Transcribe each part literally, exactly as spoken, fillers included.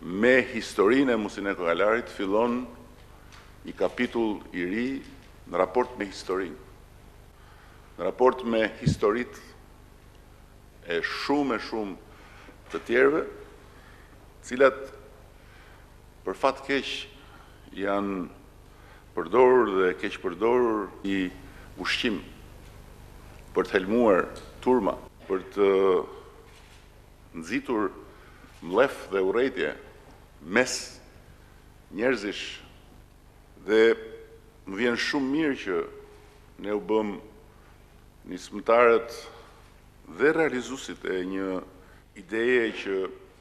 Me historinë e Muhsin Kokalarit fillon një kapitull i ri në raport me historinë, në raport me historitë e shumë e shumë të tjerëve, cilat për fat keq janë përdorur dhe keq përdorur i ushqim për të helmuar turma, për të nxitur mlef dhe urrejtje mes njerëzish, dhe më vjen shumë mirë që ne u bëm nismëtarët dhe realizuesit e një ideje që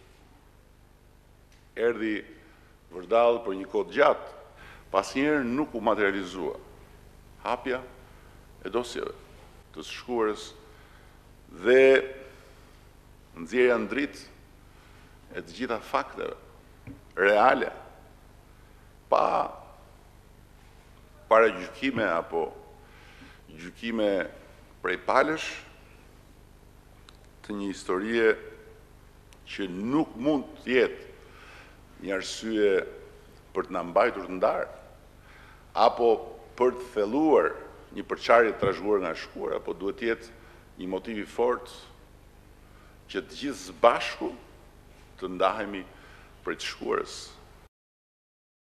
erdhi vërdall për një kohë gjatë, pasnjëherë nuk u materializua. Hapja e dosjeve të së shkuarës dhe nxjerrja në dritë e të gjitha fakteve reale, pa para gjykime apo gjykime prej palësh, të një historie që nuk mund të jetë një arsye për të na mbajtur të ndarë, apo për të thelluar një përçarje të trashëguar nga e shkuara, apo duhet të jetë një motiv i fortë që të gjithë së bashku të ndahemi prej të shkuarës.